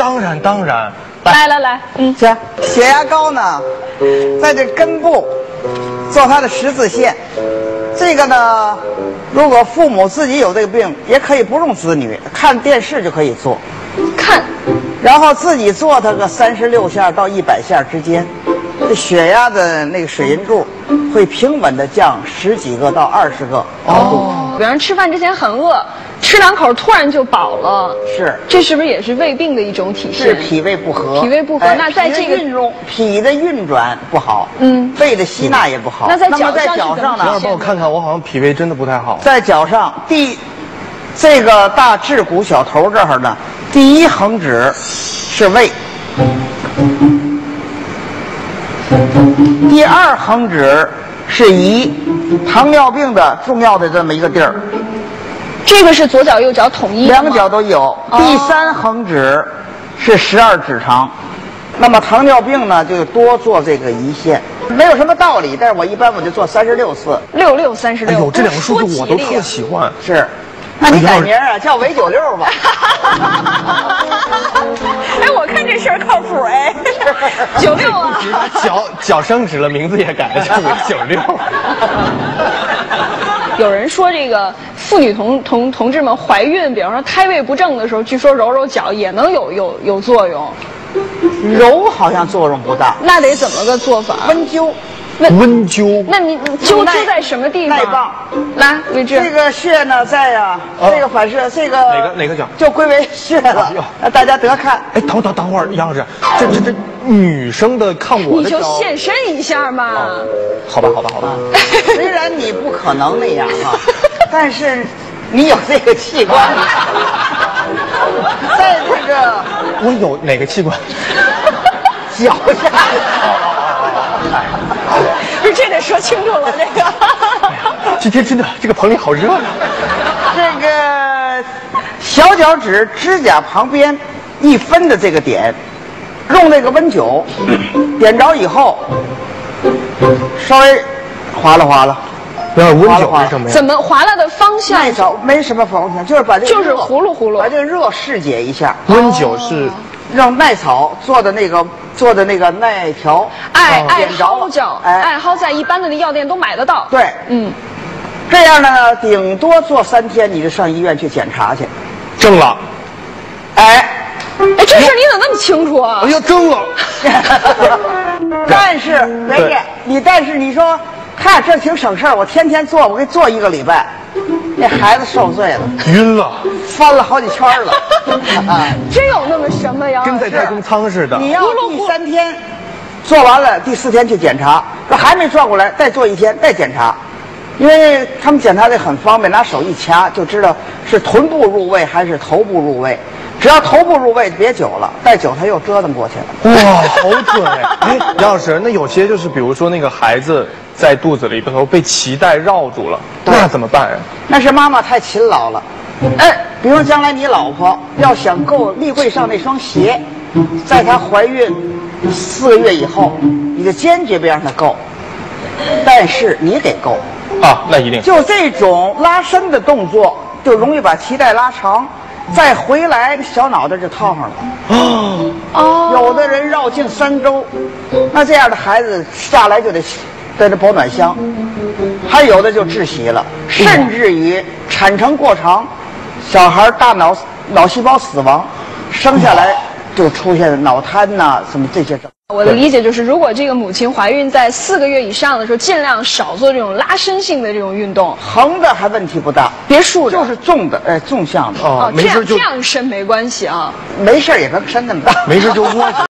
当然当然。 来， 行。血压高呢，在这根部做它的十字线。这个呢，如果父母自己有这个病，也可以不用子女，看电视就可以做。然后自己做它个36下到100下之间，这血压的那个水银柱会平稳的降10几个到20个高度。 比方吃饭之前很饿，吃2口突然就饱了， 是， 这是不是也是胃病的一种体现？ 是脾胃不和。 脾胃不和，那在这个脾的运转不好，胃的吸纳也不好。 那在脚上呢？ 要帮我看看，我好像脾胃真的不太好。 在脚上这个大趾骨小头这儿呢，第一横指是胃，第2横指是胰，糖尿病的重要的这么一个地儿。 这个是左脚右脚统一的吗？ 两脚都有。第3横指是12指肠。那么糖尿病呢，就多做这个胰腺，没有什么道理，但是我一般就做36次。 6636。 哎呦，这2个数字我都特喜欢。 是。那你改名啊，叫韦96吧。 哎，我看这事儿靠谱哎。96啊。 脚升职了，名字也改了，叫韦96。 有人说这个妇女同志们怀孕，比方说胎位不正的时候，据说揉揉脚也能有作用。 揉好像作用不大， 那得怎么个做法？ 温灸。 温灸？ 那你灸在什么地方？ 耐棒。 来，位置。 这个穴呢在呀，这个反射，这个哪个脚就归为穴了。大家得看。 哎，等会儿，杨老师，这女生的看我的脚， 你就现身一下嘛。 好吧。 虽然你不可能那样啊，但是你有这个器官。在这个我有哪个器官？ 脚下。 不是，这得说清楚了，这个。 今天真的这个棚里好热闹。 这个小脚趾指甲旁边1分的这个点，用那个温灸点着以后，稍微划拉。 温灸是什么呀？ 怎么划拉的方向？ 耐早没什么方向，就是把这个就是呼噜， 把这个热释解一下。 温灸是让耐草做的那个耐条， 艾蒿脚，艾蒿在一般的药店都买得到。 对，这样呢，顶多做3天，你就上医院去检查去。 正了。 哎，这事儿你怎么那么清楚啊？ 哎呀，正了。 但是你说，看这挺省事儿，我天天做，我给做1个礼拜，那孩子受罪了， 晕了， 翻了好几圈了。 真有那么什么呀？ 跟在太空舱似的。 你要第3天做完了，第4天去检查，说还没转过来，再做1天，再检查。因为他们检查的很方便，拿手一掐就知道是臀部入位还是头部入位。只要头部入位别久了，再久他又折腾过去了。 哇，好准哎！杨老师，那有些就是比如说那个孩子在肚子里头被脐带绕住了，那怎么办呀？ 那是妈妈太勤劳了。比如将来你老婆要想够立柜上那双鞋，在她怀孕4个月以后，你就坚决别让她够，但是你得够啊，那一定。 就这种拉伸的动作，就容易把脐带拉长，再回来小脑袋就套上了。有的人绕颈3周，那这样的孩子下来就得在这保暖箱，还有的就窒息了，甚至于产程过长，小孩大脑细胞死亡，生下来就出现脑瘫呐，什么这些症。 我的理解就是，如果这个母亲怀孕在4个月以上的时候，尽量少做这种拉伸性的这种运动。 横的还问题不大， 别竖着， 就是纵的，纵向的。 这样伸没关系啊。 没事也能伸那么大， 没事就窝着。